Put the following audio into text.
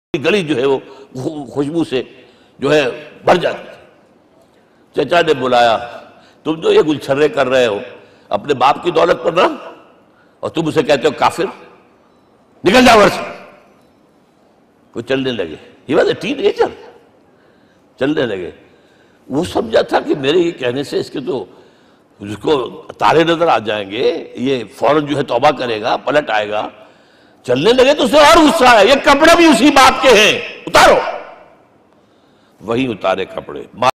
गली जो है वो खुशबू से जो है भर जाती है। चचा ने बुलाया, तुम जो ये गुलछर्रे कर रहे हो अपने बाप की दौलत पर ना, और तुम उसे कहते हो काफिर, निकल जाओ घर से। वो चलने लगे, ही वॉज ए टीनेजर, चलने लगे। वो समझा था कि मेरे ये कहने से इसके तो उसको तारे नजर आ जाएंगे, ये फौरन जो है तौबा करेगा, पलट आएगा। चलने लगे तो उसे और गुस्सा आया, ये कपड़े भी उसी बाप के हैं, उतारो। वही उतारे कपड़े।